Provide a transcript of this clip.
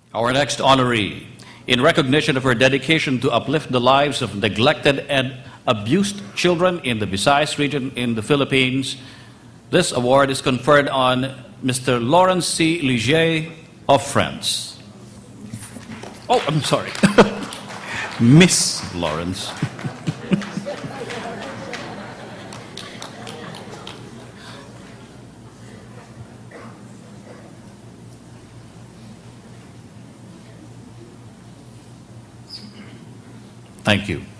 Our next honoree, in recognition of her dedication to uplift the lives of neglected and abused children in the Visayas region in the Philippines, this award is conferred on Mr. Laurence C. Ligier of France. Oh, I'm sorry. Miss Lawrence. Thank you.